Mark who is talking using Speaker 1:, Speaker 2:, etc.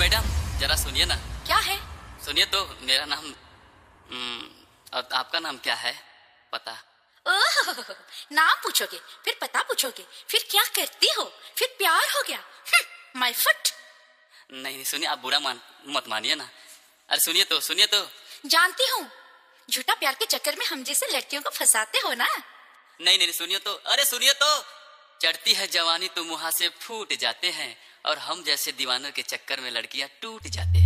Speaker 1: Madam जरा सुनिए ना।
Speaker 2: क्या है?
Speaker 1: सुनिए तो, मेरा नाम और आपका नाम क्या है? पता?
Speaker 2: ओह, नाम पूछोगे, फिर पता पूछोगे, फिर क्या करती हो, फिर प्यार हो गया। माय फुट।
Speaker 1: नहीं सुनिए, आप बुरा मत मानिए ना। अरे सुनिए तो।
Speaker 2: जानती हूँ, झूठा प्यार के चक्कर में हम जैसे लड़कियों को फंसाते हो ना।
Speaker 1: नहीं सुनिए तो। अरे सुनिए तो। चढ़ती है जवानी तो मुहां से फूट जाते हैं, और हम जैसे दीवानों के चक्कर में लड़कियां टूट जाते हैं।